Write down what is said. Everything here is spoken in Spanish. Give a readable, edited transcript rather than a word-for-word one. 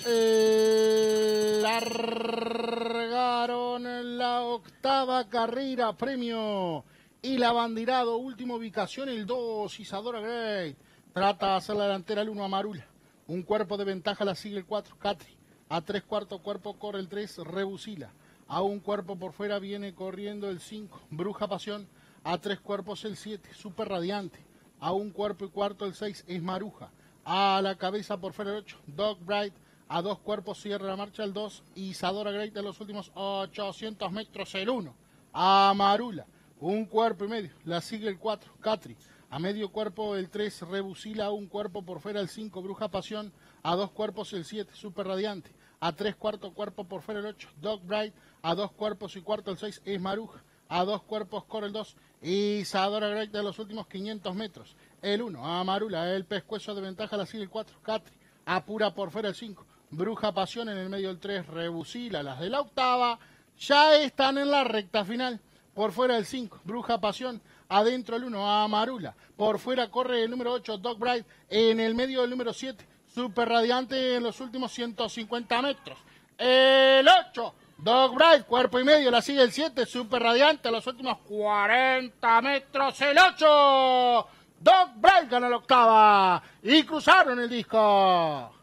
Largaron la octava carrera, premio el abanderado, última ubicación, el 2, Isadora Gray. Trata de hacer la delantera el 1, Amarula. Un cuerpo de ventaja la sigue el 4, Catri. A 3/4 cuerpo corre el 3, Rebusila. A un cuerpo por fuera viene corriendo el 5, Bruja Pasión. A 3 cuerpos el 7, Super Radiante. A un cuerpo y cuarto el 6, es Maruja. A la cabeza por fuera el 8, Dog Bright. A 2 cuerpos cierra la marcha el 2, Isadora Great de los últimos 800 metros el 1, Amarula. Un cuerpo y medio, la sigue el 4, Catri. A medio cuerpo el 3, Rebusila. A un cuerpo por fuera el 5, Bruja Pasión. A 2 cuerpos el 7, Super Radiante. A 3/4 cuerpo por fuera el 8, Dog Bright. A 2 cuerpos y cuarto el 6, es Maruja. A 2 cuerpos corre el 2, Isadora Great de los últimos 500 metros. El 1, Amarula. El pescuezo de ventaja la sigue el 4, Catri. Apura por fuera el 5, Bruja Pasión. En el medio el 3, Rebusila. Las de la octava ya están en la recta final. Por fuera el 5, Bruja Pasión. Adentro el 1, Amarula. Por fuera corre el número 8, Dog Bright. En el medio el número 7, Super Radiante en los últimos 150 metros. El 8, Dog Bright, cuerpo y medio, la sigue el 7, Super Radiante en los últimos 40 metros. El 8, Dog Bright gana la octava y cruzaron el disco.